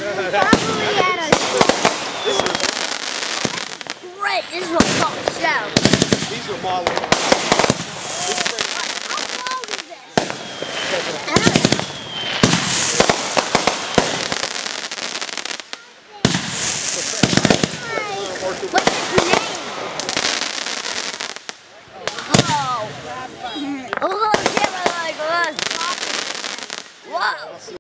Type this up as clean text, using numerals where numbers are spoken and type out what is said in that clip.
Probably at a great. This is what's called a shell. These are models. How long is this? What's its name? Oh. Oh, look, like this. Whoa.